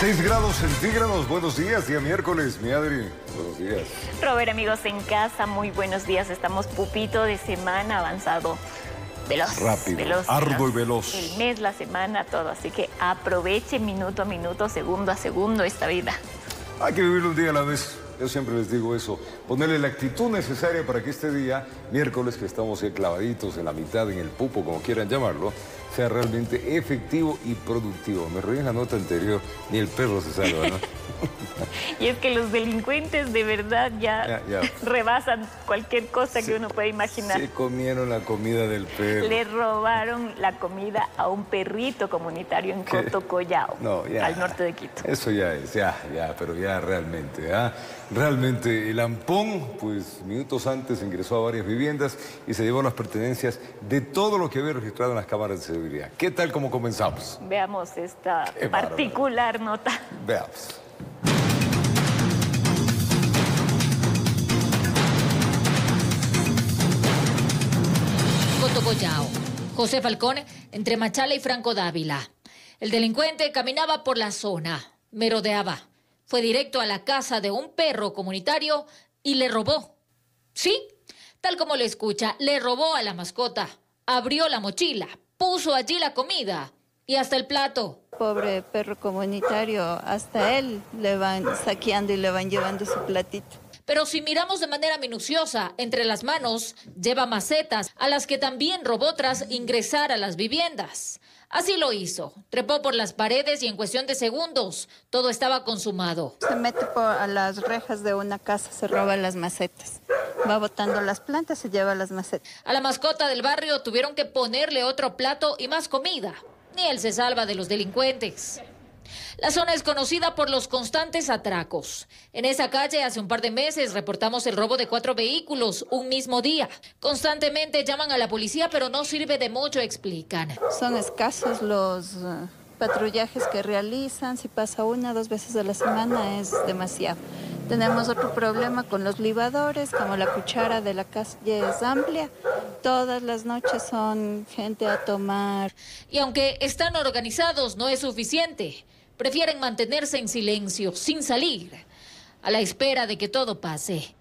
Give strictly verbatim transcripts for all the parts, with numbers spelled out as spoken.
seis grados centígrados, buenos días, día miércoles, mi Adri, buenos días. Robert, amigos en casa, muy buenos días, estamos pupito de semana avanzado, veloz. Rápido, veloz, arduo veloz. y veloz. El mes, la semana, todo, así que aproveche minuto a minuto, segundo a segundo esta vida. Hay que vivir un día a la vez, yo siempre les digo eso, ponerle la actitud necesaria para que este día, miércoles, que estamos ahí clavaditos en la mitad, en el pupo, como quieran llamarlo, sea realmente efectivo y productivo. Me reí en la nota anterior, ni el perro se salva, ¿no? Y es que los delincuentes de verdad ya, ya, ya. rebasan cualquier cosa se, que uno pueda imaginar. Se comieron la comida del perro. Le robaron la comida a un perrito comunitario en ¿Qué? Cotocollao, no, ya, al norte de Quito. Eso ya es, ya, ya, pero ya realmente, ¿ah? Realmente el Ampón, pues minutos antes ingresó a varias viviendas y se llevó las pertenencias de todo lo que había registrado en las cámaras de seguridad. ¿Qué tal como comenzamos? Veamos esta Qué particular bárbaro. nota. Veamos. Cotocollao. José Falcón, entre Machala y Franco Dávila. El delincuente caminaba por la zona, merodeaba. Fue directo a la casa de un perro comunitario y le robó. Sí, tal como lo escucha, le robó a la mascota. Abrió la mochila, puso allí la comida y hasta el plato. Pobre perro comunitario, hasta él le van saqueando y le van llevando su platito. Pero si miramos de manera minuciosa, entre las manos lleva macetas a las que también robó tras ingresar a las viviendas. Así lo hizo, trepó por las paredes y en cuestión de segundos todo estaba consumado. Se mete por a las rejas de una casa, se roba las macetas. Va botando las plantas, se lleva las macetas. A la mascota del barrio tuvieron que ponerle otro plato y más comida. Ni él se salva de los delincuentes. La zona es conocida por los constantes atracos. En esa calle hace un par de meses reportamos el robo de cuatro vehículos un mismo día. Constantemente llaman a la policía, pero no sirve de mucho, explican. Son escasos los uh, patrullajes que realizan. Si pasa una o dos veces a la semana es demasiado. Tenemos otro problema con los libadores, como la cuchara de la calle es amplia. Todas las noches son gente a tomar. Y aunque están organizados, no es suficiente. Prefieren mantenerse en silencio, sin salir, a la espera de que todo pase.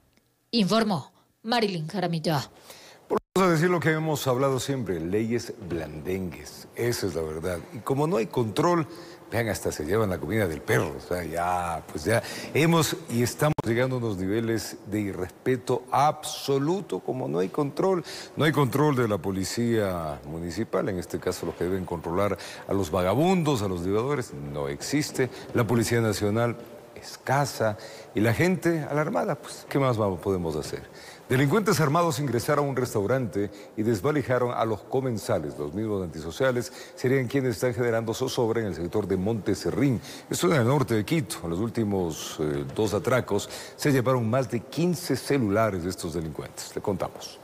Informó Marilyn Jaramillo. Vamos a decir lo que hemos hablado siempre, leyes blandengues, esa es la verdad. Y como no hay control, vean, hasta se llevan la comida del perro, o sea, ya, pues ya hemos y estamos llegando a unos niveles de irrespeto absoluto, como no hay control, no hay control de la policía municipal, en este caso los que deben controlar a los vagabundos, a los divadores, no existe, la Policía Nacional escasa y la gente alarmada, pues, ¿qué más vamos, podemos hacer? Delincuentes armados ingresaron a un restaurante y desvalijaron a los comensales. Los mismos antisociales serían quienes están generando zozobra en el sector de Monteserrín. Esto en el norte de Quito. En los últimos eh, dos atracos se llevaron más de quince celulares de estos delincuentes. Le contamos.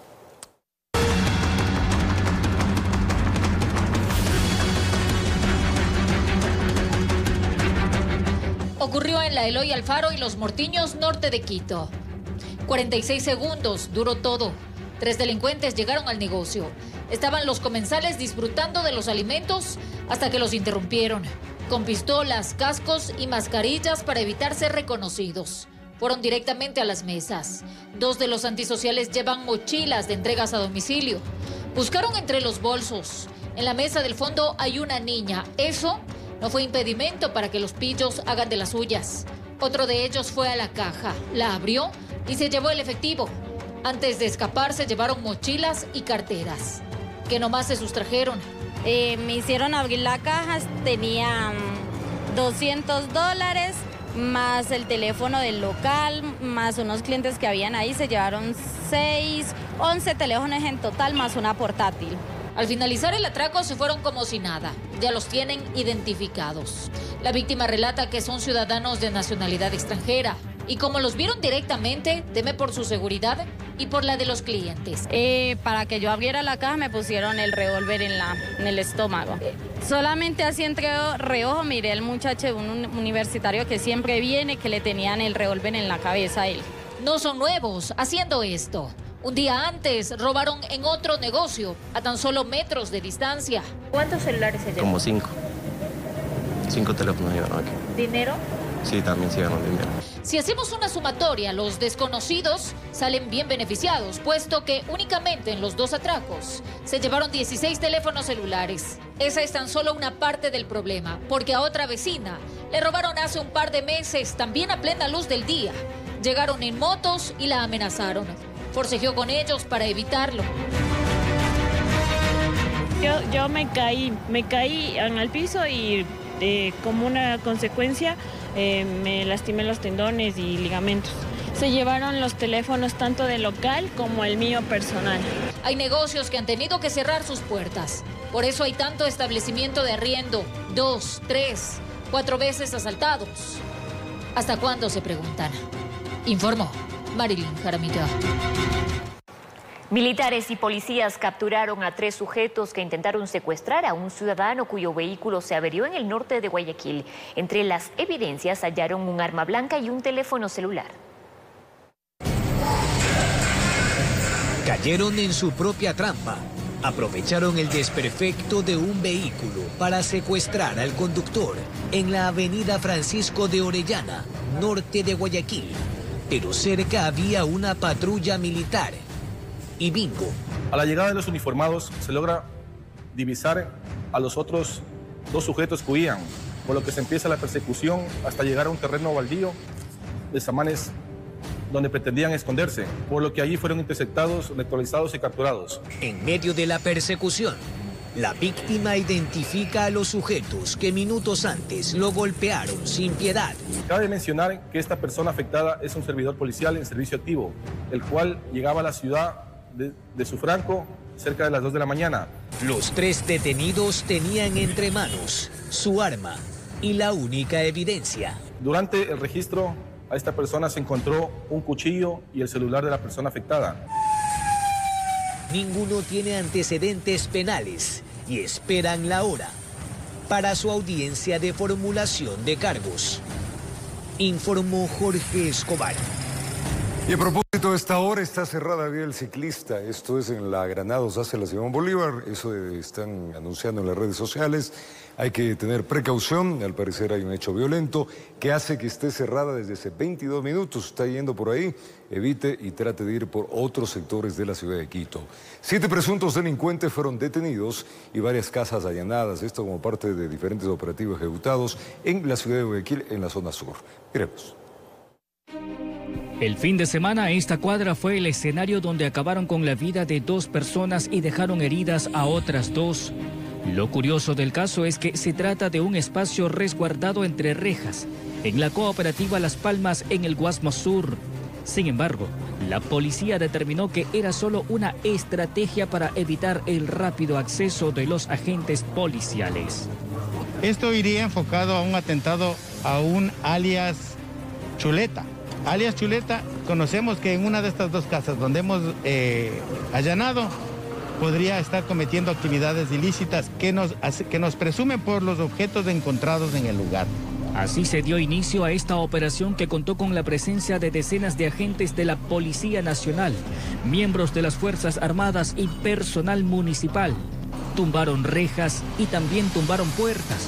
Ocurrió en la Eloy Alfaro y Los Mortiños, norte de Quito. cuarenta y seis segundos, duró todo. Tres delincuentes llegaron al negocio. Estaban los comensales disfrutando de los alimentos hasta que los interrumpieron. Con pistolas, cascos y mascarillas para evitar ser reconocidos. Fueron directamente a las mesas. Dos de los antisociales llevan mochilas de entregas a domicilio. Buscaron entre los bolsos. En la mesa del fondo hay una niña. Eso no fue impedimento para que los pillos hagan de las suyas. Otro de ellos fue a la caja, la abrió y se llevó el efectivo. Antes de escapar se llevaron mochilas y carteras, que nomás se sustrajeron. Eh, me hicieron abrir la caja, tenían doscientos dólares, más el teléfono del local, más unos clientes que habían ahí, se llevaron seis, once teléfonos en total, más una portátil. Al finalizar el atraco se fueron como si nada. Ya los tienen identificados. La víctima relata que son ciudadanos de nacionalidad extranjera. Y como los vieron directamente, teme por su seguridad y por la de los clientes. Eh, para que yo abriera la caja me pusieron el revólver en, la, en el estómago. Eh, solamente así entre reojo miré al muchacho, un universitario que siempre viene, que le tenían el revólver en la cabeza a él. No son nuevos haciendo esto. Un día antes robaron en otro negocio, a tan solo metros de distancia. ¿Cuántos celulares se llevan? Como cinco. Cinco teléfonos llevaron aquí. ¿Dinero? Sí, también se llevaron dinero. Si hacemos una sumatoria, los desconocidos salen bien beneficiados, puesto que únicamente en los dos atracos se llevaron dieciséis teléfonos celulares. Esa es tan solo una parte del problema, porque a otra vecina le robaron hace un par de meses, también a plena luz del día. Llegaron en motos y la amenazaron. Forcejeó con ellos para evitarlo. Yo, yo me caí, me caí en el piso y eh, como una consecuencia eh, me lastimé los tendones y ligamentos. Se llevaron los teléfonos tanto del local como el mío personal. Hay negocios que han tenido que cerrar sus puertas. Por eso hay tanto establecimiento de arriendo, dos, tres, cuatro veces asaltados. ¿Hasta cuándo, se preguntan? Informó Marilyn Jaramillo. Militares y policías capturaron a tres sujetos que intentaron secuestrar a un ciudadano cuyo vehículo se averió en el norte de Guayaquil. Entre las evidencias hallaron un arma blanca y un teléfono celular. Cayeron en su propia trampa. Aprovecharon el desperfecto de un vehículo para secuestrar al conductor en la avenida Francisco de Orellana, norte de Guayaquil. Pero cerca había una patrulla militar. Y bingo. A la llegada de los uniformados se logra divisar a los otros dos sujetos que huían, por lo que se empieza la persecución hasta llegar a un terreno baldío de Samanes donde pretendían esconderse, por lo que allí fueron interceptados, neutralizados y capturados. En medio de la persecución, la víctima identifica a los sujetos que minutos antes lo golpearon sin piedad. Cabe mencionar que esta persona afectada es un servidor policial en servicio activo, el cual llegaba a la ciudad de, de su franco cerca de las dos de la mañana. Los tres detenidos tenían entre manos su arma y la única evidencia. Durante el registro a esta persona se encontró un cuchillo y el celular de la persona afectada. Ninguno tiene antecedentes penales y esperan la hora para su audiencia de formulación de cargos. Informó Jorge Escobar. Y a propósito, esta hora está cerrada vía el ciclista. Esto es en la Granados hacia la Simón Bolívar. Eso están anunciando en las redes sociales. Hay que tener precaución. Al parecer hay un hecho violento que hace que esté cerrada desde hace veintidós minutos. Está yendo por ahí. Evite y trate de ir por otros sectores de la ciudad de Quito. Siete presuntos delincuentes fueron detenidos y varias casas allanadas. Esto como parte de diferentes operativos ejecutados en la ciudad de Guayaquil, en la zona sur. Miremos. El fin de semana, esta cuadra fue el escenario donde acabaron con la vida de dos personas y dejaron heridas a otras dos. Lo curioso del caso es que se trata de un espacio resguardado entre rejas, en la cooperativa Las Palmas, en el Guasmo Sur. Sin embargo, la policía determinó que era solo una estrategia para evitar el rápido acceso de los agentes policiales. Esto iría enfocado a un atentado a un alias Chuleta. Alias Chuleta, conocemos que en una de estas dos casas donde hemos eh, allanado, podría estar cometiendo actividades ilícitas que nos, que nos presumen por los objetos encontrados en el lugar. Así se dio inicio a esta operación que contó con la presencia de decenas de agentes de la Policía Nacional, miembros de las Fuerzas Armadas y personal municipal. Tumbaron rejas y también tumbaron puertas.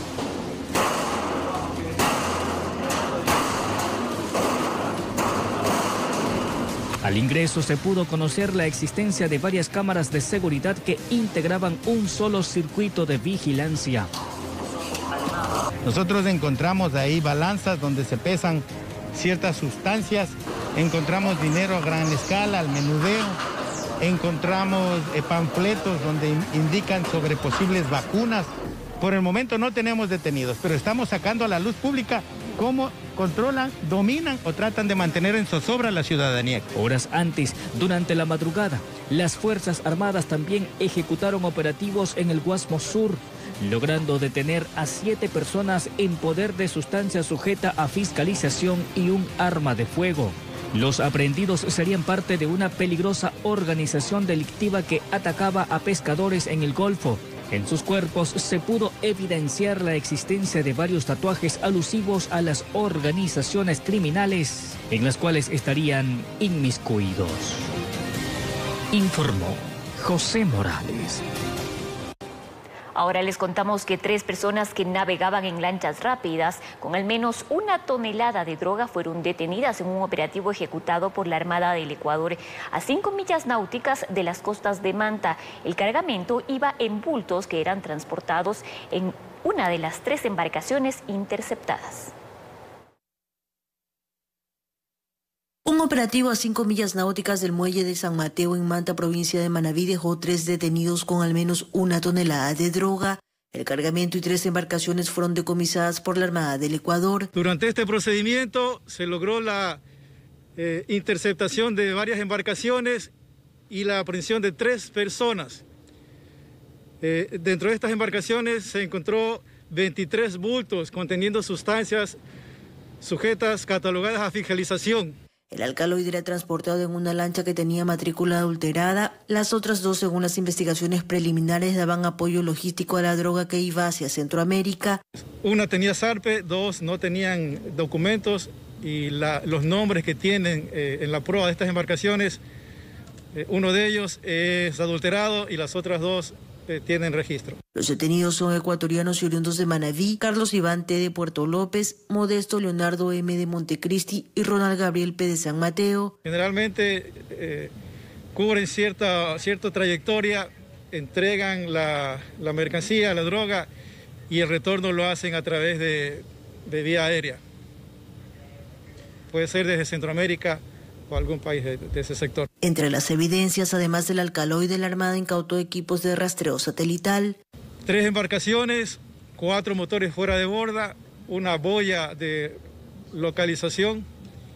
Al ingreso se pudo conocer la existencia de varias cámaras de seguridad que integraban un solo circuito de vigilancia. Nosotros encontramos ahí balanzas donde se pesan ciertas sustancias, encontramos dinero a gran escala, al menudeo, encontramos eh, panfletos donde in- indican sobre posibles vacunas. Por el momento no tenemos detenidos, pero estamos sacando a la luz pública cómo controlan, dominan o tratan de mantener en zozobra a la ciudadanía. Horas antes, durante la madrugada, las Fuerzas Armadas también ejecutaron operativos en el Guasmo Sur, logrando detener a siete personas en poder de sustancia sujeta a fiscalización y un arma de fuego. Los aprehendidos serían parte de una peligrosa organización delictiva que atacaba a pescadores en el Golfo. En sus cuerpos se pudo evidenciar la existencia de varios tatuajes alusivos a las organizaciones criminales en las cuales estarían inmiscuidos. Informó José Morales. Ahora les contamos que tres personas que navegaban en lanchas rápidas con al menos una tonelada de droga fueron detenidas en un operativo ejecutado por la Armada del Ecuador a cinco millas náuticas de las costas de Manta. El cargamento iba en bultos que eran transportados en una de las tres embarcaciones interceptadas. Un operativo a cinco millas náuticas del muelle de San Mateo en Manta, provincia de Manabí, dejó tres detenidos con al menos una tonelada de droga. El cargamento y tres embarcaciones fueron decomisadas por la Armada del Ecuador. Durante este procedimiento se logró la eh, interceptación de varias embarcaciones y la aprehensión de tres personas. Eh, dentro de estas embarcaciones se encontró veintitrés bultos conteniendo sustancias sujetas catalogadas a fiscalización. El alcaloide era transportado en una lancha que tenía matrícula adulterada. Las otras dos, según las investigaciones preliminares, daban apoyo logístico a la droga que iba hacia Centroamérica. Una tenía zarpe, dos no tenían documentos y la, los nombres que tienen eh, en la prueba de estas embarcaciones, eh, uno de ellos es adulterado y las otras dos eh, tienen registro. Los detenidos son ecuatorianos y oriundos de Manabí: Carlos Iván T. de Puerto López, Modesto Leonardo M. de Montecristi y Ronald Gabriel P. de San Mateo. Generalmente eh, cubren cierta, cierta trayectoria, entregan la, la mercancía, la droga, y el retorno lo hacen a través de, de vía aérea. Puede ser desde Centroamérica o algún país de, de ese sector. Entre las evidencias, además del alcaloide, la Armada incautó equipos de rastreo satelital. Tres embarcaciones, cuatro motores fuera de borda, una boya de localización,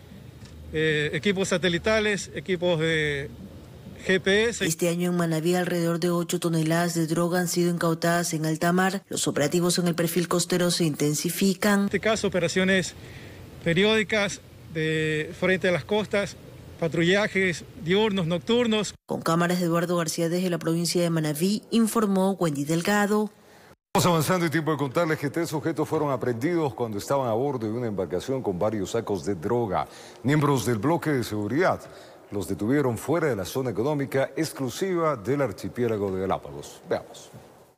eh, equipos satelitales, equipos de G P S. Este año en Manabí alrededor de ocho toneladas de droga han sido incautadas en alta mar. Los operativos en el perfil costero se intensifican. En este caso, operaciones periódicas de frente a las costas, patrullajes diurnos, nocturnos. Con cámaras de Eduardo García desde la provincia de Manabí, informó Wendy Delgado. Vamos avanzando y tiempo de contarles que tres sujetos fueron aprehendidos cuando estaban a bordo de una embarcación con varios sacos de droga. Miembros del bloque de seguridad los detuvieron fuera de la zona económica exclusiva del archipiélago de Galápagos. Veamos.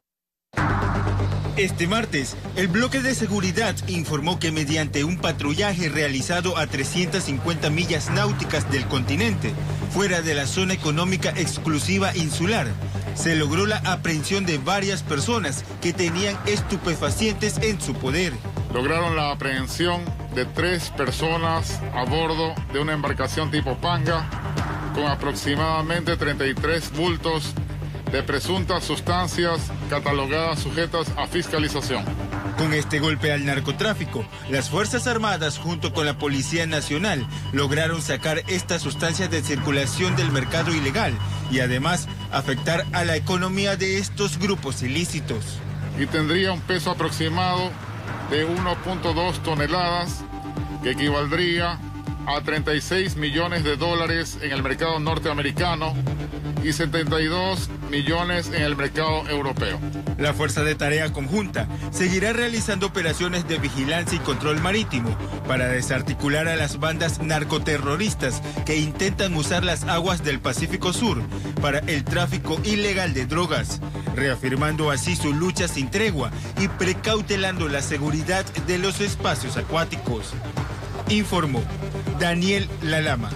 Este martes, el bloque de seguridad informó que mediante un patrullaje realizado a trescientas cincuenta millas náuticas del continente, fuera de la zona económica exclusiva insular, se logró la aprehensión de varias personas que tenían estupefacientes en su poder. Lograron la aprehensión de tres personas a bordo de una embarcación tipo Panga con aproximadamente treinta y tres bultos de presuntas sustancias catalogadas sujetas a fiscalización. Con este golpe al narcotráfico, las Fuerzas Armadas junto con la Policía Nacional lograron sacar estas sustancias de circulación del mercado ilegal y además afectar a la economía de estos grupos ilícitos. Y tendría un peso aproximado de uno punto dos toneladas, que equivaldría a treinta y seis millones de dólares en el mercado norteamericano y setenta y dos millones en el mercado europeo. La Fuerza de Tarea Conjunta seguirá realizando operaciones de vigilancia y control marítimo para desarticular a las bandas narcoterroristas que intentan usar las aguas del Pacífico Sur para el tráfico ilegal de drogas, reafirmando así su lucha sin tregua y precautelando la seguridad de los espacios acuáticos. Informó Daniel Lalama.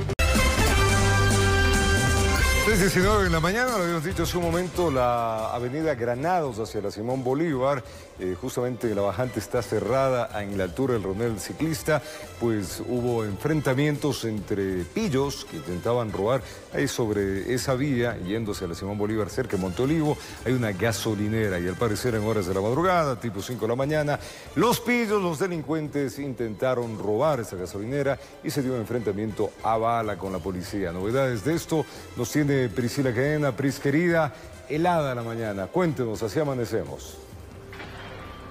tres diecinueve en la mañana, lo habíamos dicho hace un momento, la avenida Granados hacia la Simón Bolívar, eh, justamente la bajante está cerrada en la altura del Ronel Ciclista, pues hubo enfrentamientos entre pillos que intentaban robar ahí sobre esa vía, yéndose a la Simón Bolívar cerca de Montolivo. Hay una gasolinera y al parecer en horas de la madrugada, tipo cinco de la mañana, los pillos, los delincuentes intentaron robar esa gasolinera y se dio un enfrentamiento a bala con la policía. Novedades de esto nos tiene Priscila Cadena. Pris, querida, helada la mañana. Cuéntenos, así amanecemos.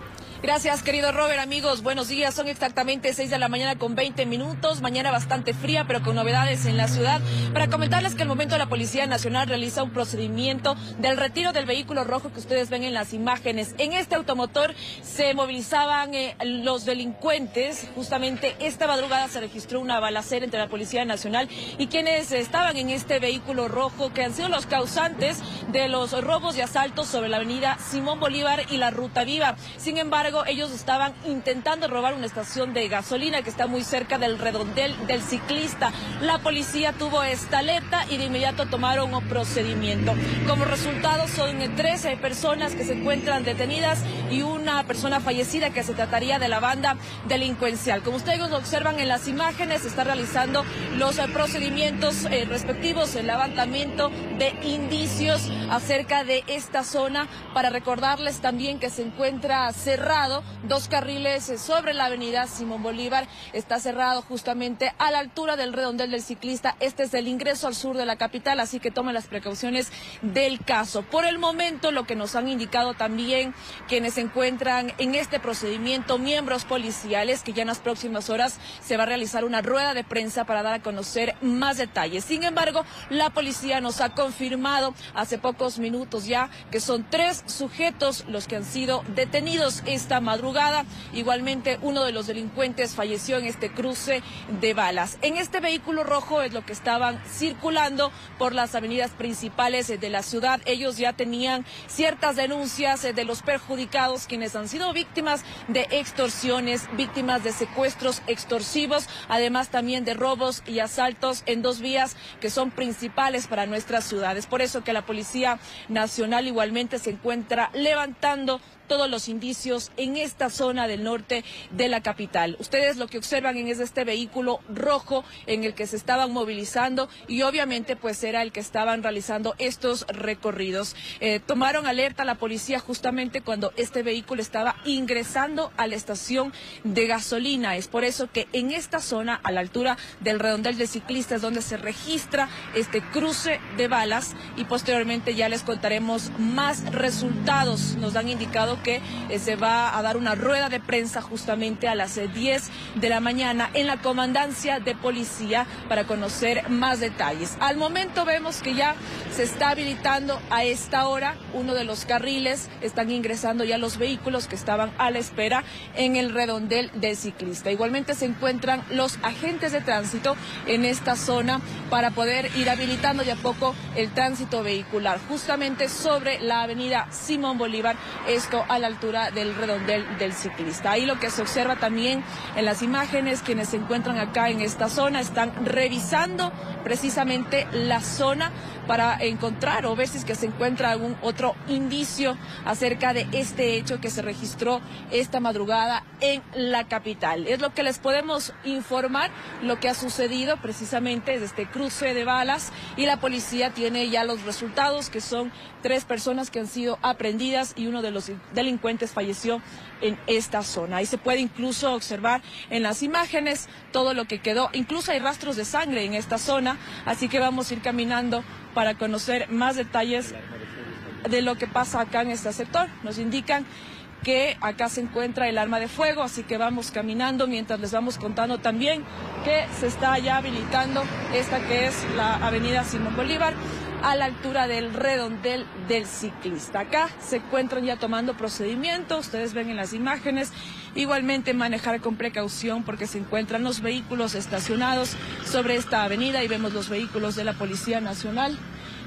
Gracias, querido Robert. Amigos, buenos días. Son exactamente seis de la mañana con veinte minutos. Mañana bastante fría, pero con novedades en la ciudad. Para comentarles que al momento la Policía Nacional realiza un procedimiento del retiro del vehículo rojo que ustedes ven en las imágenes. En este automotor se movilizaban eh, los delincuentes. Justamente esta madrugada se registró una balacera entre la Policía Nacional y quienes estaban en este vehículo rojo, que han sido los causantes de los robos y asaltos sobre la avenida Simón Bolívar y la Ruta Viva. Sin embargo, ellos estaban intentando robar una estación de gasolina que está muy cerca del redondel del ciclista. La policía tuvo esta alerta y de inmediato tomaron un procedimiento. Como resultado son trece personas que se encuentran detenidas y una persona fallecida, que se trataría de la banda delincuencial. Como ustedes lo observan en las imágenes, se está realizando los eh, procedimientos eh, respectivos, el levantamiento de indicios acerca de esta zona, para recordarles también que se encuentra cerrado dos carriles sobre la avenida Simón Bolívar. Está cerrado justamente a la altura del redondel del ciclista. Este es el ingreso al sur de la capital, así que tomen las precauciones del caso. Por el momento, lo que nos han indicado también quienes se encuentran en este procedimiento, miembros policiales, que ya en las próximas horas se va a realizar una rueda de prensa para dar a conocer más detalles. Sin embargo, la policía nos ha confirmado hace pocos minutos ya que son tres sujetos los que han sido detenidos esta madrugada. Igualmente, uno de los delincuentes falleció en este cruce de balas. En este vehículo rojo es lo que estaban circulando por las avenidas principales de la ciudad. Ellos ya tenían ciertas denuncias de los perjudicados, quienes han sido víctimas de extorsiones, víctimas de secuestros extorsivos, además también de robos y asaltos en dos vías que son principales para nuestras ciudades. Por eso que la Policía Nacional igualmente se encuentra levantando todos los indicios en esta zona del norte de la capital. Ustedes lo que observan es este vehículo rojo en el que se estaban movilizando y obviamente pues era el que estaban realizando estos recorridos. Eh, tomaron alerta a la policía justamente cuando este vehículo estaba ingresando a la estación de gasolina. Es por eso que en esta zona, a la altura del redondel de ciclistas, donde se registra este cruce de balas, y posteriormente ya les contaremos más resultados. Nos han indicado que eh, se va a dar una rueda de prensa justamente a las eh, diez de la mañana en la comandancia de policía para conocer más detalles. Al momento vemos que ya se está habilitando a esta hora uno de los carriles, están ingresando ya los vehículos que estaban a la espera en el redondel del ciclista. Igualmente se encuentran los agentes de tránsito en esta zona para poder ir habilitando de a poco el tránsito vehicular, justamente sobre la avenida Simón Bolívar, esto a la altura del redondel del ciclista. Ahí lo que se observa también en las imágenes, quienes se encuentran acá en esta zona están revisando precisamente la zona para encontrar o ver si es que se encuentra algún otro indicio acerca de este hecho que se registró esta madrugada en la capital. Es lo que les podemos informar, lo que ha sucedido precisamente desde este cruce de balas, y la policía tiene ya los resultados, que son tres personas que han sido aprehendidas y uno de los delincuentes falleció en esta zona. Ahí se puede incluso observar en las imágenes todo lo que quedó, incluso hay rastros de sangre en esta zona, así que vamos a ir caminando para conocer más detalles de lo que pasa acá en este sector. Nos indican que acá se encuentra el arma de fuego, así que vamos caminando mientras les vamos contando también que se está ya habilitando esta que es la avenida Simón Bolívar a la altura del redondel del ciclista. Acá se encuentran ya tomando procedimiento, ustedes ven en las imágenes. Igualmente manejar con precaución porque se encuentran los vehículos estacionados sobre esta avenida y vemos los vehículos de la Policía Nacional.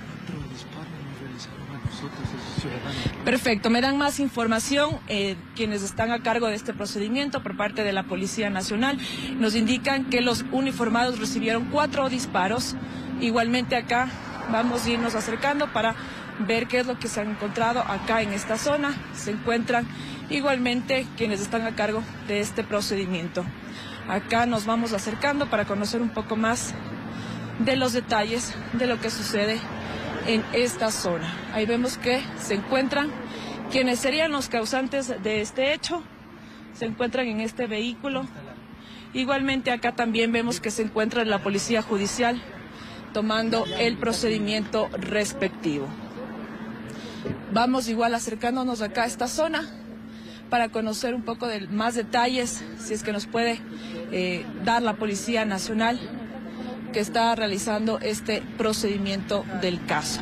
Perfecto, me dan más información eh, quienes están a cargo de este procedimiento por parte de la Policía Nacional. Nos indican que los uniformados recibieron cuatro disparos. Igualmente acá vamos a irnos acercando para ver qué es lo que se han encontrado acá en esta zona. Se encuentran igualmente quienes están a cargo de este procedimiento. Acá nos vamos acercando para conocer un poco más de los detalles de lo que sucede en esta zona. Ahí vemos que se encuentran quienes serían los causantes de este hecho, se encuentran en este vehículo. Igualmente acá también vemos que se encuentra la Policía Judicial tomando el procedimiento respectivo. Vamos igual acercándonos acá a esta zona para conocer un poco de más detalles, si es que nos puede eh, dar la Policía Nacional que está realizando este procedimiento del caso.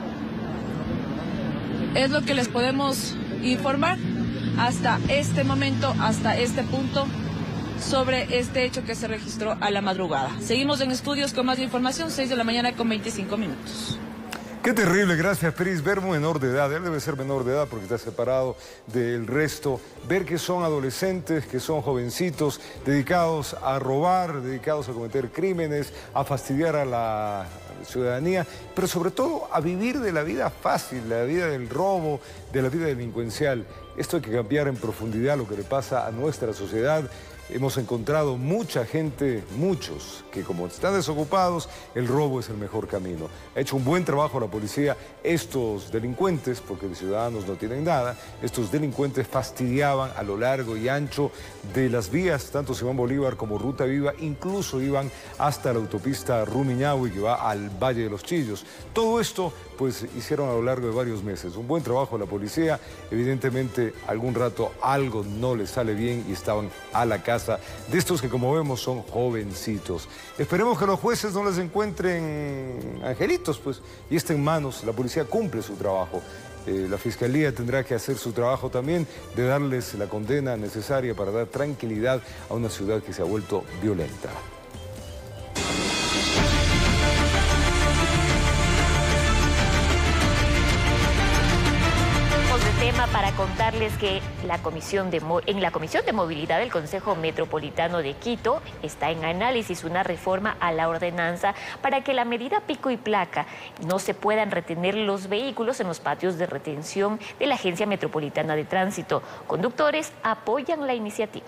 Es lo que les podemos informar hasta este momento, hasta este punto, sobre este hecho que se registró a la madrugada. Seguimos en estudios con más información, seis de la mañana con veinticinco minutos. Qué terrible, gracias, Pris. Ver un menor de edad, él debe ser menor de edad porque está separado del resto. Ver que son adolescentes, que son jovencitos, dedicados a robar, dedicados a cometer crímenes, a fastidiar a la ciudadanía, pero sobre todo a vivir de la vida fácil, la vida del robo, de la vida delincuencial. Esto hay que cambiar en profundidad lo que le pasa a nuestra sociedad. Hemos encontrado mucha gente, muchos, que como están desocupados, el robo es el mejor camino. Ha hecho un buen trabajo la policía. Estos delincuentes, porque de ciudadanos no tienen nada, estos delincuentes fastidiaban a lo largo y ancho de las vías, tanto Simón Bolívar como Ruta Viva, incluso iban hasta la autopista Rumiñahui que va al Valle de los Chillos. Todo esto, pues, hicieron a lo largo de varios meses. Un buen trabajo la policía. Evidentemente, algún rato algo no les sale bien y estaban a la casa de estos que, como vemos, son jovencitos. Esperemos que los jueces no les encuentren angelitos, pues, y estén en manos. La policía cumple su trabajo. Eh, la Fiscalía tendrá que hacer su trabajo también de darles la condena necesaria para dar tranquilidad a una ciudad que se ha vuelto violenta. Tema para contarles que la comisión de, en la Comisión de Movilidad del Consejo Metropolitano de Quito está en análisis una reforma a la ordenanza para que la medida pico y placa no se puedan retener los vehículos en los patios de retención de la Agencia Metropolitana de Tránsito. Conductores apoyan la iniciativa.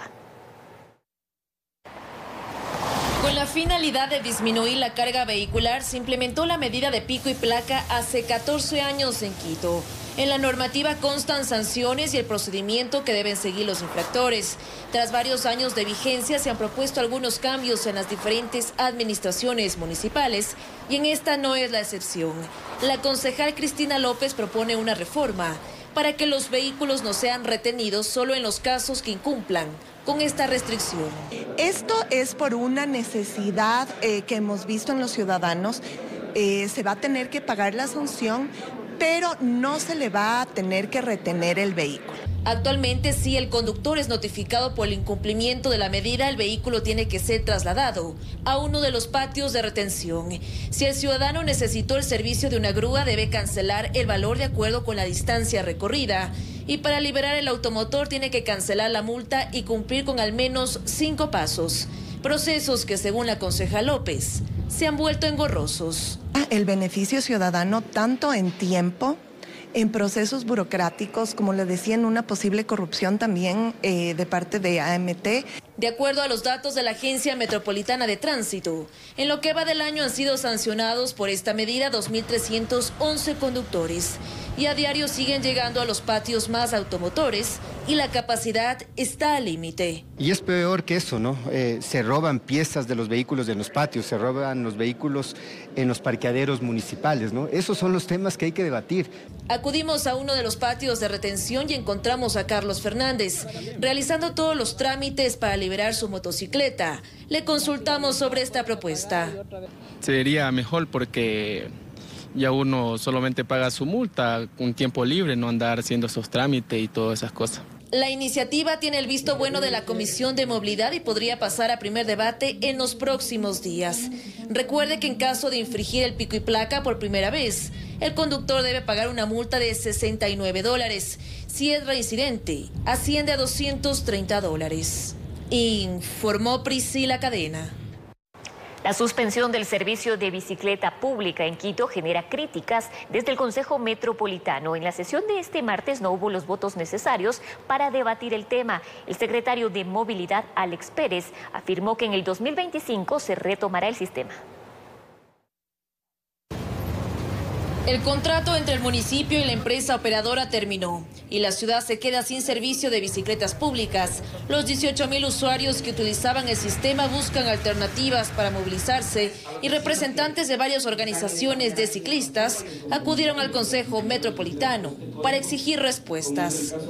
Con la finalidad de disminuir la carga vehicular, se implementó la medida de pico y placa hace catorce años en Quito. En la normativa constan sanciones y el procedimiento que deben seguir los infractores. Tras varios años de vigencia, se han propuesto algunos cambios en las diferentes administraciones municipales y en esta no es la excepción. La concejal Cristina López propone una reforma para que los vehículos no sean retenidos solo en los casos que incumplan con esta restricción. Esto es por una necesidad eh, que hemos visto en los ciudadanos. Eh, se va a tener que pagar la sanción, pero no se le va a tener que retener el vehículo. Actualmente, si el conductor es notificado por el incumplimiento de la medida, el vehículo tiene que ser trasladado a uno de los patios de retención. Si el ciudadano necesitó el servicio de una grúa, debe cancelar el valor de acuerdo con la distancia recorrida. Y para liberar el automotor tiene que cancelar la multa y cumplir con al menos cinco pasos. Procesos que, según la concejal López, se han vuelto engorrosos. El beneficio ciudadano tanto en tiempo, en procesos burocráticos, como le decía, en una posible corrupción también eh, de parte de A M T. De acuerdo a los datos de la Agencia Metropolitana de Tránsito, en lo que va del año han sido sancionados por esta medida dos mil trescientos once conductores y a diario siguen llegando a los patios más automotores y la capacidad está al límite. Y es peor que eso, ¿no? Eh, se roban piezas de los vehículos en los patios, se roban los vehículos en los parqueaderos municipales, ¿no? Esos son los temas que hay que debatir. Acudimos a uno de los patios de retención y encontramos a Carlos Fernández, realizando todos los trámites para liberar su motocicleta. Le consultamos sobre esta propuesta. Sería mejor porque ya uno solamente paga su multa, un tiempo libre, no andar haciendo esos trámites y todas esas cosas. La iniciativa tiene el visto bueno de la Comisión de Movilidad y podría pasar a primer debate en los próximos días. Recuerde que en caso de infringir el pico y placa por primera vez, el conductor debe pagar una multa de sesenta y nueve dólares. Si es reincidente, asciende a doscientos treinta dólares. Informó Priscila Cadena. La suspensión del servicio de bicicleta pública en Quito genera críticas desde el Consejo Metropolitano. En la sesión de este martes no hubo los votos necesarios para debatir el tema. El secretario de Movilidad, Alex Pérez, afirmó que en el dos mil veinticinco se retomará el sistema. El contrato entre el municipio y la empresa operadora terminó y la ciudad se queda sin servicio de bicicletas públicas. Los dieciocho mil usuarios que utilizaban el sistema buscan alternativas para movilizarse y representantes de varias organizaciones de ciclistas acudieron al Consejo Metropolitano para exigir respuestas.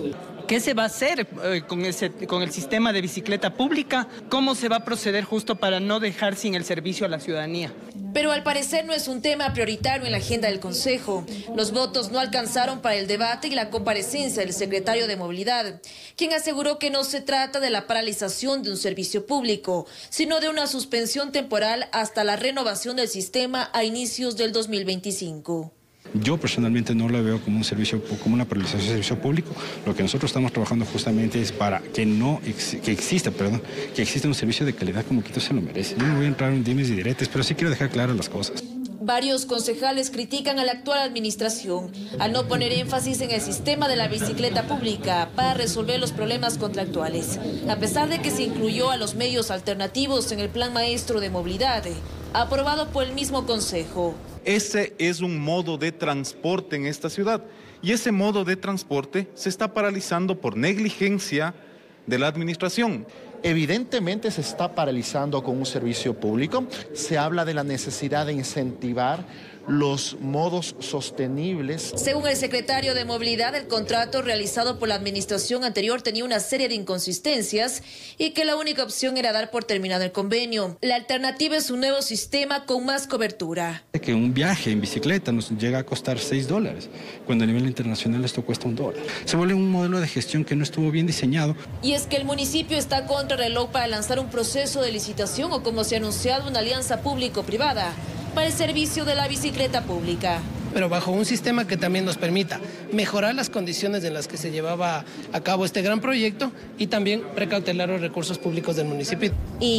¿Qué se va a hacer eh, con, ese, con el sistema de bicicleta pública? ¿Cómo se va a proceder justo para no dejar sin el servicio a la ciudadanía? Pero al parecer no es un tema prioritario en la agenda del Consejo. Los votos no alcanzaron para el debate y la comparecencia del secretario de Movilidad, quien aseguró que no se trata de la paralización de un servicio público, sino de una suspensión temporal hasta la renovación del sistema a inicios del dos mil veinticinco. Yo personalmente no lo veo como un servicio, como una paralización de servicio público. Lo que nosotros estamos trabajando justamente es para que no que exista, perdón, que exista un servicio de calidad como Quito se lo merece. Yo no voy a entrar en dimes y diretes, pero sí quiero dejar claras las cosas. Varios concejales critican a la actual administración al no poner énfasis en el sistema de la bicicleta pública para resolver los problemas contractuales, a pesar de que se incluyó a los medios alternativos en el Plan Maestro de Movilidad, aprobado por el mismo Consejo. Ese es un modo de transporte en esta ciudad y ese modo de transporte se está paralizando por negligencia de la administración. Evidentemente se está paralizando con un servicio público. Se habla de la necesidad de incentivar los modos sostenibles. Según el secretario de Movilidad, el contrato realizado por la administración anterior tenía una serie de inconsistencias y que la única opción era dar por terminado el convenio. La alternativa es un nuevo sistema con más cobertura. Que un viaje en bicicleta nos llega a costar seis dólares, cuando a nivel internacional esto cuesta un dólar. Se vuelve un modelo de gestión que no estuvo bien diseñado. Y es que el municipio está contra reloj para lanzar un proceso de licitación o, como se ha anunciado, una alianza público-privada para el servicio de la bicicleta pública. Pero bajo un sistema que también nos permita mejorar las condiciones en las que se llevaba a cabo este gran proyecto y también precautelar los recursos públicos del municipio.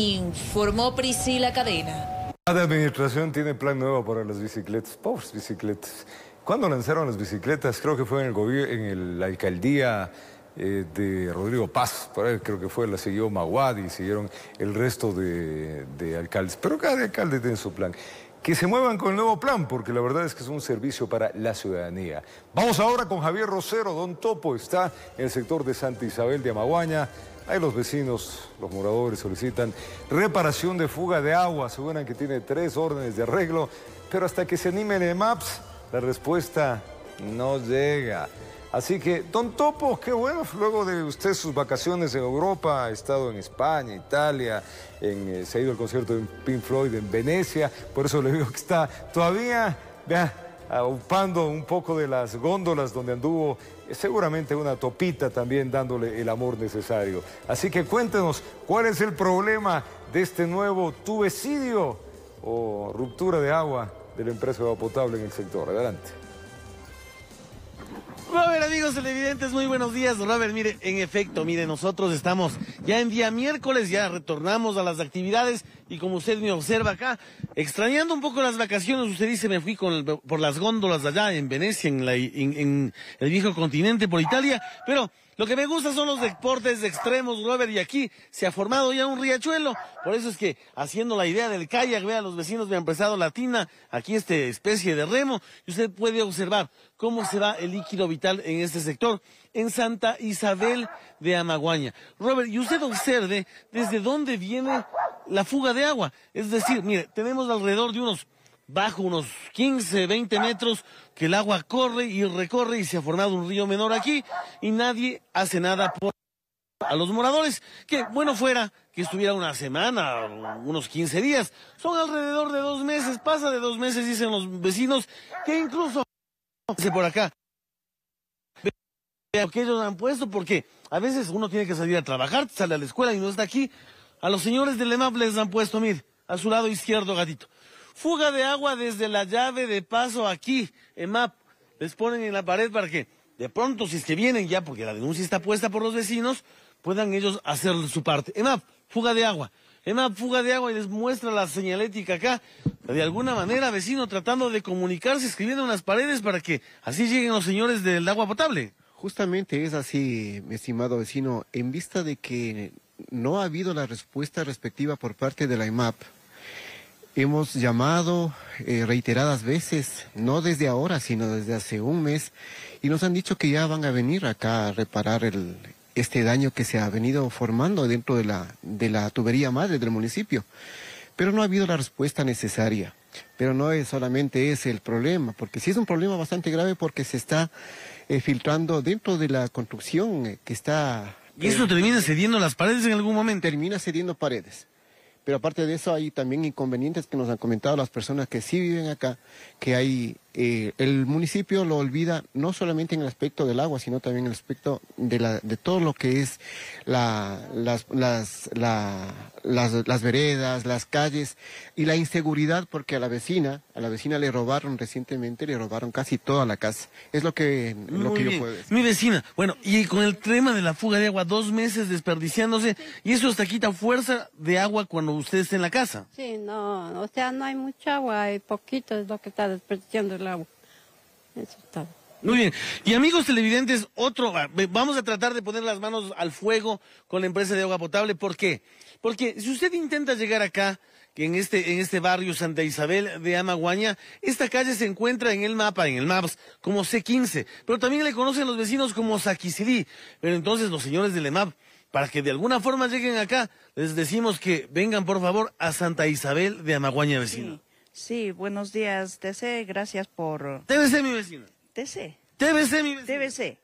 Informó Priscila Cadena. Cada administración tiene plan nuevo para las bicicletas, pobres bicicletas. ¿Cuándo lanzaron las bicicletas? Creo que fue en el gobierno, en el, la alcaldía eh, de Rodrigo Paz, por ahí creo que fue, la siguió Maguad y siguieron el resto de, de alcaldes. Pero cada alcalde tiene su plan. Que se muevan con el nuevo plan, porque la verdad es que es un servicio para la ciudadanía. Vamos ahora con Javier Rosero. Don Topo está en el sector de Santa Isabel de Amaguaña. Ahí los vecinos, los moradores solicitan reparación de fuga de agua. Aseguran que tiene tres órdenes de arreglo, pero hasta que se anime el E M A P S, la respuesta no llega. Así que, don Topo, qué bueno, luego de usted sus vacaciones en Europa, ha estado en España, Italia, en, eh, se ha ido al concierto de Pink Floyd en Venecia, por eso le digo que está todavía, vea, upando un poco de las góndolas donde anduvo, eh, seguramente una topita también dándole el amor necesario. Así que cuéntenos, ¿cuál es el problema de este nuevo tubecidio o ruptura de agua de la empresa de agua potable en el sector? Adelante. Robert, amigos televidentes, muy buenos días. Robert, mire, en efecto, mire, nosotros estamos ya en día miércoles, ya retornamos a las actividades y como usted me observa acá, extrañando un poco las vacaciones, usted dice, me fui con el, por las góndolas allá en Venecia, en, la, en, en el viejo continente, por Italia, pero lo que me gusta son los deportes extremos, Robert, y aquí se ha formado ya un riachuelo. Por eso es que, haciendo la idea del kayak, vea, los vecinos me han prestado la tina, aquí esta especie de remo, y usted puede observar cómo se va el líquido vital en este sector, en Santa Isabel de Amaguaña. Robert, y usted observe desde dónde viene la fuga de agua. Es decir, mire, tenemos alrededor de unos, bajo unos quince, veinte metros, que el agua corre y recorre y se ha formado un río menor aquí y nadie hace nada por a los moradores, que bueno fuera que estuviera una semana, unos quince días, son alrededor de dos meses, pasa de dos meses, dicen los vecinos, que incluso por acá, que ellos han puesto, porque a veces uno tiene que salir a trabajar, sale a la escuela y no está aquí, a los señores del E M A P les han puesto, mire, a su lado izquierdo, gatito, fuga de agua desde la llave de paso aquí, E M A P, les ponen en la pared para que de pronto, si es que vienen ya, porque la denuncia está puesta por los vecinos, puedan ellos hacer su parte. E M A P, fuga de agua. E M A P, fuga de agua, y les muestra la señalética acá. De alguna manera, vecino tratando de comunicarse, escribiendo en las paredes para que así lleguen los señores del agua potable. Justamente es así, mi estimado vecino, en vista de que no ha habido la respuesta respectiva por parte de la E M A P. Hemos llamado eh, reiteradas veces, no desde ahora, sino desde hace un mes, y nos han dicho que ya van a venir acá a reparar el, este daño que se ha venido formando dentro de la, de la tubería madre del municipio. Pero no ha habido la respuesta necesaria. Pero no es solamente ese el problema, porque sí es un problema bastante grave porque se está eh, filtrando dentro de la construcción eh, que está... ¿Y eso eh, termina cediendo las paredes en algún momento? Termina cediendo paredes. Pero aparte de eso hay también inconvenientes que nos han comentado las personas que sí viven acá, que hay, eh, el municipio lo olvida no solamente en el aspecto del agua, sino también en el aspecto de, la, de todo lo que es la, las, las, la, las, las veredas, las calles y la inseguridad, porque a la vecina, a la vecina le robaron recientemente, le robaron casi toda la casa. Es lo que, lo que yo puedo decir. Mi vecina, bueno, y con el tema de la fuga de agua, dos meses desperdiciándose, y eso hasta quita fuerza de agua cuando usted está en la casa. Sí, no, o sea, no hay mucha agua, hay poquito, es lo que está desperdiciando el agua. Eso está. Muy bien. Y amigos televidentes, otro, vamos a tratar de poner las manos al fuego con la empresa de agua potable. ¿Por qué? Porque si usted intenta llegar acá, que en este, en este barrio Santa Isabel de Amaguaña, esta calle se encuentra en el mapa, en el Maps, como C quince, pero también le conocen los vecinos como Saquicilí. Pero entonces los señores del E M A P, para que de alguna forma lleguen acá, les decimos que vengan por favor a Santa Isabel de Amaguaña, vecino. Sí, sí, buenos días, T C, gracias por... T V C, mi vecino. T C. T V C, mi vecino. T V C.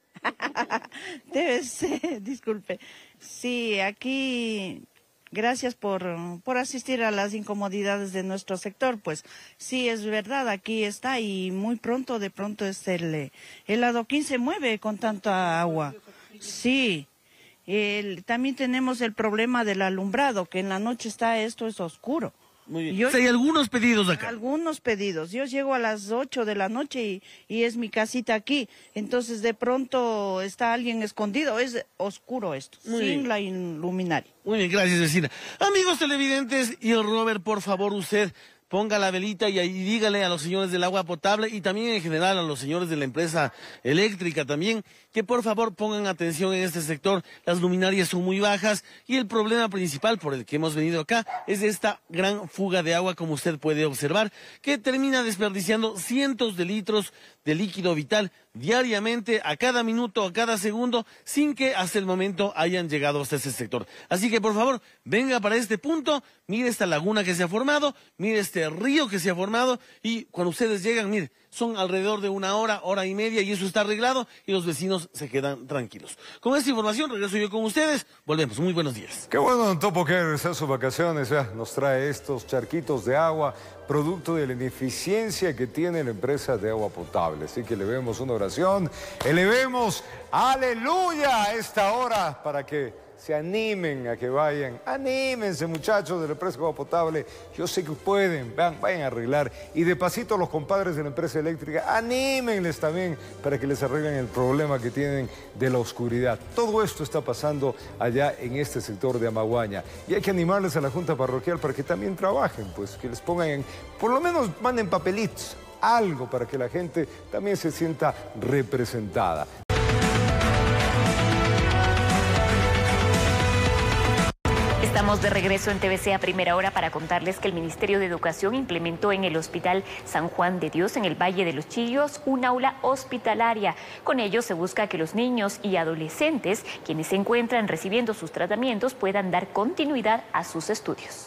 T V C, disculpe. Sí, aquí... Gracias por, por asistir a las incomodidades de nuestro sector. Pues sí, es verdad, aquí está y muy pronto, de pronto es el, el adoquín se mueve con tanta agua. Sí, el, también tenemos el problema del alumbrado, que en la noche está esto, es oscuro. Muy bien. Yo, hay algunos pedidos acá. Algunos pedidos. Yo llego a las ocho de la noche y, y es mi casita aquí. Entonces de pronto está alguien escondido. Es oscuro esto, Muy sin bien. la luminaria. Muy bien, gracias, vecina. Amigos televidentes, y el Robert, por favor, usted ponga la velita y ahí dígale a los señores del agua potable y también en general a los señores de la empresa eléctrica también que por favor pongan atención en este sector. Las luminarias son muy bajas y el problema principal por el que hemos venido acá es esta gran fuga de agua, como usted puede observar, que termina desperdiciando cientos de litros de líquido vital diariamente, a cada minuto, a cada segundo, sin que hasta el momento hayan llegado hasta ese sector. Así que por favor, venga para este punto, mire esta laguna que se ha formado, mire este río que se ha formado y cuando ustedes llegan, mire, son alrededor de una hora, hora y media y eso está arreglado y los vecinos se quedan tranquilos. Con esta información regreso yo con ustedes, volvemos, muy buenos días. Qué bueno, don Topo, que regresar a sus vacaciones, ya nos trae estos charquitos de agua, producto de la ineficiencia que tiene la empresa de agua potable. Así que le vemos una oración, elevemos aleluya a esta hora para que se animen a que vayan. Anímense, muchachos de la empresa de agua potable. Yo sé que pueden, vayan, vayan a arreglar. Y de pasito los compadres de la empresa eléctrica, anímenles también para que les arreglen el problema que tienen de la oscuridad. Todo esto está pasando allá en este sector de Amaguaña. Y hay que animarles a la Junta Parroquial para que también trabajen, pues que les pongan, en, por lo menos manden papelitos, algo para que la gente también se sienta representada. Estamos de regreso en T V C a primera hora para contarles que el Ministerio de Educación implementó en el Hospital San Juan de Dios en el Valle de los Chillos un aula hospitalaria. Con ello se busca que los niños y adolescentes quienes se encuentran recibiendo sus tratamientos puedan dar continuidad a sus estudios.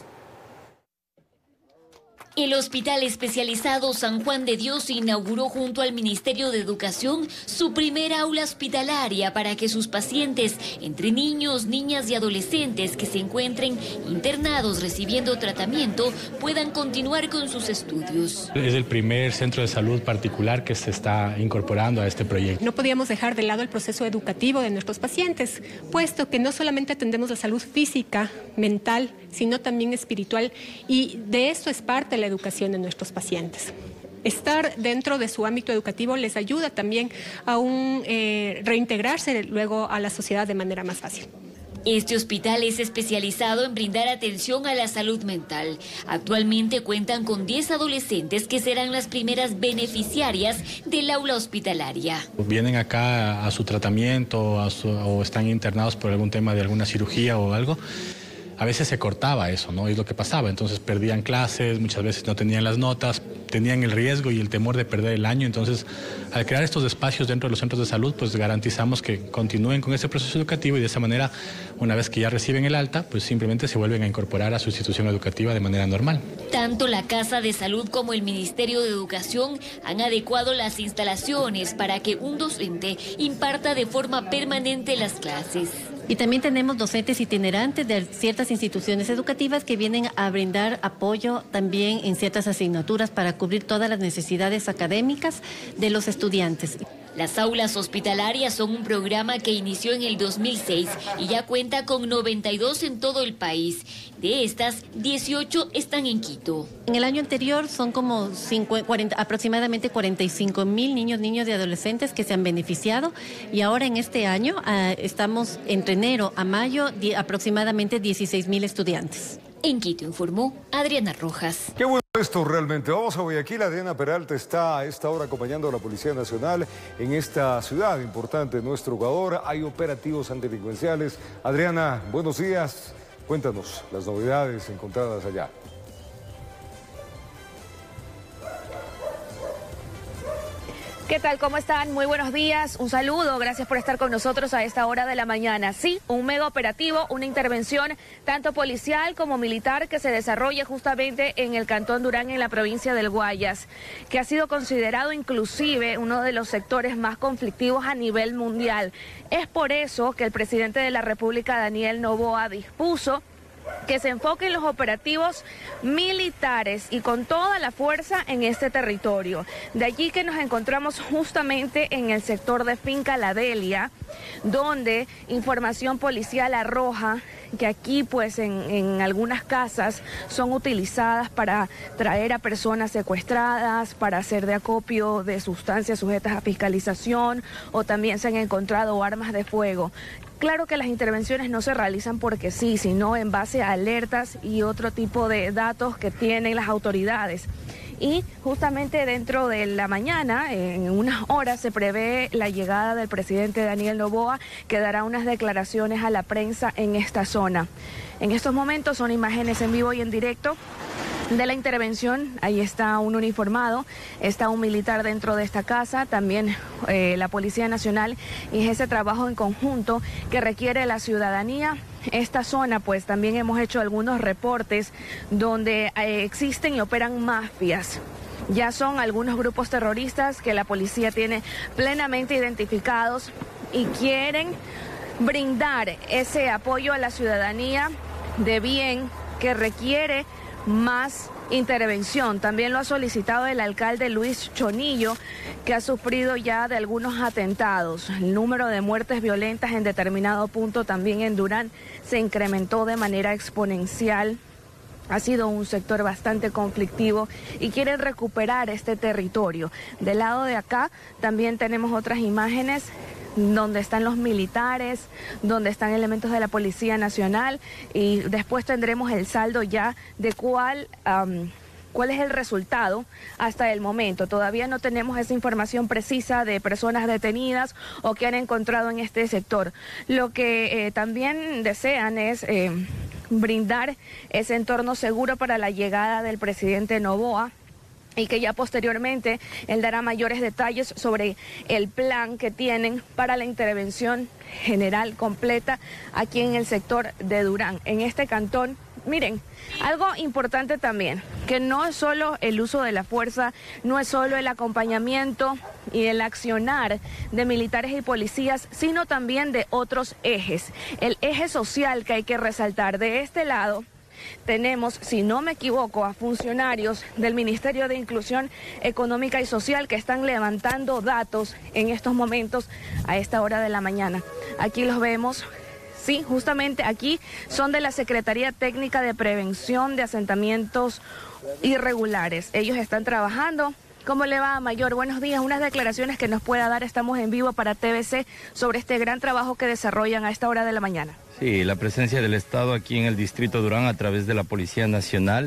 El Hospital Especializado San Juan de Dios inauguró junto al Ministerio de Educación su primera aula hospitalaria para que sus pacientes, entre niños, niñas y adolescentes que se encuentren internados recibiendo tratamiento, puedan continuar con sus estudios. Es el primer centro de salud particular que se está incorporando a este proyecto. No podíamos dejar de lado el proceso educativo de nuestros pacientes, puesto que no solamente atendemos la salud física, mental, sino también espiritual, y de esto es parte la educación de nuestros pacientes. Estar dentro de su ámbito educativo les ayuda también a un, eh, reintegrarse luego a la sociedad de manera más fácil. Este hospital es especializado en brindar atención a la salud mental. Actualmente cuentan con diez adolescentes que serán las primeras beneficiarias del aula hospitalaria. Vienen acá a su tratamiento a su, o están internados por algún tema de alguna cirugía o algo. A veces se cortaba eso, ¿no? Es lo que pasaba. Entonces perdían clases, muchas veces no tenían las notas, tenían el riesgo y el temor de perder el año. Entonces, al crear estos espacios dentro de los centros de salud, pues garantizamos que continúen con ese proceso educativo y de esa manera, una vez que ya reciben el alta, pues simplemente se vuelven a incorporar a su institución educativa de manera normal. Tanto la Casa de Salud como el Ministerio de Educación han adecuado las instalaciones para que un docente imparta de forma permanente las clases. Y también tenemos docentes itinerantes de ciertas instituciones educativas que vienen a brindar apoyo también en ciertas asignaturas para cubrir todas las necesidades académicas de los estudiantes. Las aulas hospitalarias son un programa que inició en el dos mil seis y ya cuenta con noventa y dos en todo el país. De estas, dieciocho están en Quito. En el año anterior son como cincuenta, cuarenta, aproximadamente cuarenta y cinco mil niños, niños y adolescentes que se han beneficiado y ahora en este año uh, estamos entre enero a mayo di, aproximadamente dieciséis mil estudiantes. En Quito informó Adriana Rojas. Qué bueno esto realmente. Vamos a Guayaquil. Adriana Peralta está a esta hora acompañando a la Policía Nacional en esta ciudad importante de nuestro Ecuador. Hay operativos antidelincuenciales. Adriana, buenos días. Cuéntanos las novedades encontradas allá. ¿Qué tal? ¿Cómo están? Muy buenos días. Un saludo. Gracias por estar con nosotros a esta hora de la mañana. Sí, un mega operativo, una intervención tanto policial como militar que se desarrolla justamente en el Cantón Durán, en la provincia del Guayas, que ha sido considerado inclusive uno de los sectores más conflictivos a nivel mundial. Es por eso que el presidente de la República, Daniel Noboa, dispuso que se enfoquen los operativos militares y con toda la fuerza en este territorio. De allí que nos encontramos justamente en el sector de Finca La Delia, donde información policial arroja que aquí pues en, en algunas casas son utilizadas para traer a personas secuestradas, para hacer de acopio de sustancias sujetas a fiscalización, o también se han encontrado armas de fuego. Claro que las intervenciones no se realizan porque sí, sino en base a alertas y otro tipo de datos que tienen las autoridades. Y justamente dentro de la mañana, en unas horas, se prevé la llegada del presidente Daniel Noboa, que dará unas declaraciones a la prensa en esta zona. En estos momentos son imágenes en vivo y en directo de la intervención. Ahí está un uniformado, está un militar dentro de esta casa, también eh, la Policía Nacional, y es ese trabajo en conjunto que requiere la ciudadanía. Esta zona, pues también hemos hecho algunos reportes donde eh, existen y operan mafias. Ya son algunos grupos terroristas que la policía tiene plenamente identificados y quieren brindar ese apoyo a la ciudadanía de bien que requiere más intervención. También lo ha solicitado el alcalde Luis Chonillo, que ha sufrido ya de algunos atentados. El número de muertes violentas en determinado punto también en Durán se incrementó de manera exponencial. Ha sido un sector bastante conflictivo y quieren recuperar este territorio. Del lado de acá también tenemos otras imágenes donde están los militares, donde están elementos de la Policía Nacional, y después tendremos el saldo ya de cuál, um, cuál es el resultado hasta el momento. Todavía no tenemos esa información precisa de personas detenidas o que han encontrado en este sector. Lo que eh, también desean es eh, brindar ese entorno seguro para la llegada del presidente Noboa, y que ya posteriormente él dará mayores detalles sobre el plan que tienen para la intervención general completa aquí en el sector de Durán, en este cantón. Miren, algo importante también, que no es solo el uso de la fuerza, no es solo el acompañamiento y el accionar de militares y policías, sino también de otros ejes. El eje social que hay que resaltar de este lado. Tenemos, si no me equivoco, a funcionarios del Ministerio de Inclusión Económica y Social que están levantando datos en estos momentos a esta hora de la mañana. Aquí los vemos. Sí, justamente aquí son de la Secretaría Técnica de Prevención de Asentamientos Irregulares. Ellos están trabajando. ¿Cómo le va, Mayor? Buenos días. Unas declaraciones que nos pueda dar. Estamos en vivo para T V C sobre este gran trabajo que desarrollan a esta hora de la mañana. Sí, la presencia del Estado aquí en el Distrito Durán a través de la Policía Nacional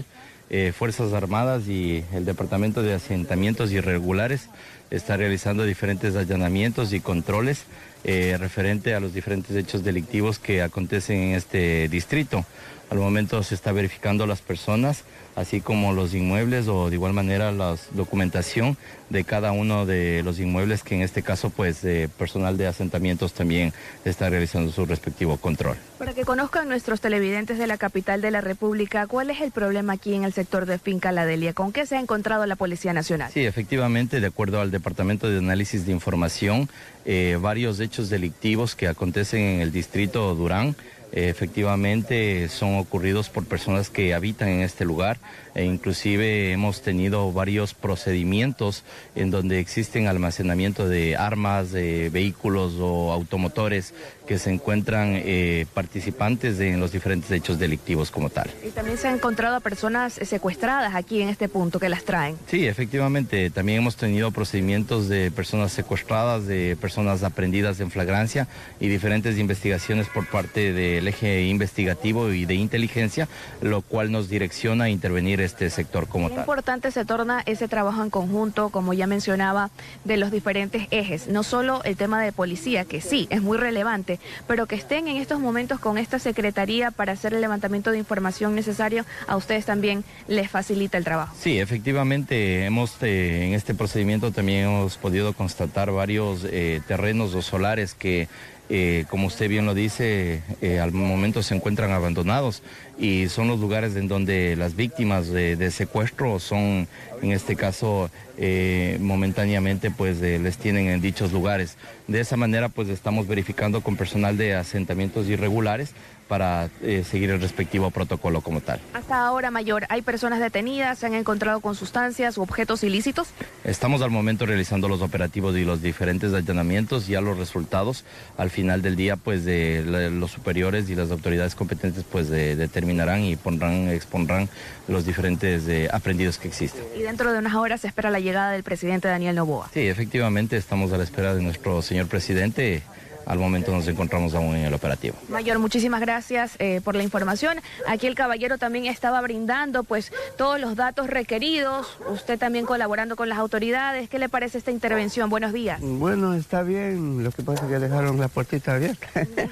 eh, Fuerzas Armadas y el Departamento de Asentamientos Irregulares está realizando diferentes allanamientos y controles eh, referente a los diferentes hechos delictivos que acontecen en este distrito. Al momento se está verificando las personas, así como los inmuebles o de igual manera la documentación de cada uno de los inmuebles que en este caso pues eh, personal de asentamientos también está realizando su respectivo control. Para que conozcan nuestros televidentes de la capital de la República, ¿cuál es el problema aquí en el sector de Finca La Delia? ¿Con qué se ha encontrado la Policía Nacional? Sí, efectivamente, de acuerdo al Departamento de Análisis de Información, eh, varios hechos delictivos que acontecen en el distrito Durán, Eh, efectivamente son ocurridos por personas que habitan en este lugar e inclusive hemos tenido varios procedimientos en donde existen almacenamiento de armas, de vehículos o automotores que se encuentran eh, participantes de, en los diferentes hechos delictivos como tal. Y también se han encontrado a personas secuestradas aquí en este punto que las traen. Sí, efectivamente, también hemos tenido procedimientos de personas secuestradas, de personas aprendidas en flagrancia y diferentes investigaciones por parte del eje investigativo y de inteligencia, lo cual nos direcciona a intervenir este sector como Qué tal. importante se torna ese trabajo en conjunto, como ya mencionaba, de los diferentes ejes, no solo el tema de policía, que sí, es muy relevante, pero que estén en estos momentos con esta secretaría para hacer el levantamiento de información necesario, a ustedes también les facilita el trabajo. Sí, efectivamente, hemos eh, en este procedimiento también hemos podido constatar varios eh, terrenos o solares que Eh, como usted bien lo dice, eh, al momento se encuentran abandonados y son los lugares en donde las víctimas de, de secuestro son, en este caso, eh, momentáneamente pues eh, les tienen en dichos lugares. De esa manera pues estamos verificando con personal de asentamientos irregulares para eh, seguir el respectivo protocolo como tal. Hasta ahora, Mayor, ¿hay personas detenidas? ¿Se han encontrado con sustancias u objetos ilícitos? Estamos al momento realizando los operativos y los diferentes allanamientos, ya los resultados al final del día pues de la, los superiores y las autoridades competentes pues de, determinarán y pondrán, expondrán los diferentes eh, aprendidos que existen. Y dentro de unas horas se espera la llegada del presidente Daniel Noboa. Sí, efectivamente estamos a la espera de nuestro señor presidente. Al momento nos encontramos aún en el operativo. Mayor, muchísimas gracias eh, por la información. Aquí el caballero también estaba brindando pues todos los datos requeridos, usted también colaborando con las autoridades. ¿Qué le parece esta intervención? Buenos días. Bueno, está bien, lo que pasa es que dejaron la puertita abierta.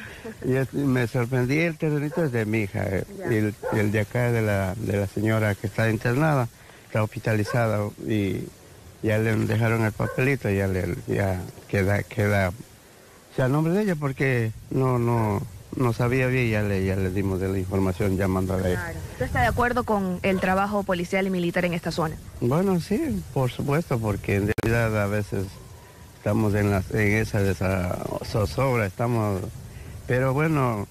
Y es- me sorprendí, el terrorito es de mi hija, eh, y el, y el de acá de la, de la señora que está internada, está hospitalizada y ya le dejaron el papelito, ya, le, ya queda... queda a nombre de ella porque no no no sabía bien, ya le, ya le dimos de la información llamando a ella. Claro. ¿Usted está de acuerdo con el trabajo policial y militar en esta zona? Bueno, sí, por supuesto, porque en realidad a veces estamos en, las, en esa, esa zozobra, estamos, pero bueno,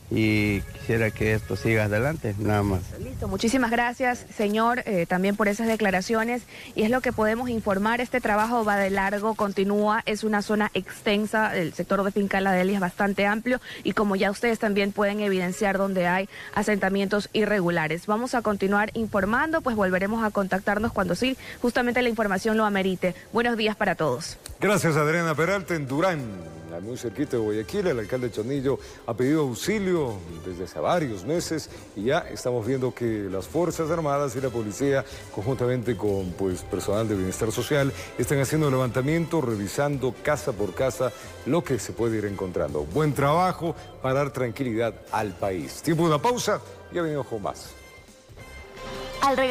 y quisiera que esto siga adelante, nada más. Listo, muchísimas gracias, señor, eh, también por esas declaraciones. Y es lo que podemos informar, este trabajo va de largo, continúa, es una zona extensa, el sector de Finca La Delia es bastante amplio y como ya ustedes también pueden evidenciar donde hay asentamientos irregulares. Vamos a continuar informando, pues volveremos a contactarnos cuando sí, justamente la información lo amerite. Buenos días para todos. Gracias, Adriana Peralta. En Durán, muy cerquita de Guayaquil, el alcalde Chonillo ha pedido auxilio desde hace varios meses y ya estamos viendo que las Fuerzas Armadas y la policía, conjuntamente con pues, personal de bienestar social, están haciendo levantamiento, revisando casa por casa lo que se puede ir encontrando. Buen trabajo para dar tranquilidad al país. Tiempo de una pausa, ya venimos con más. Al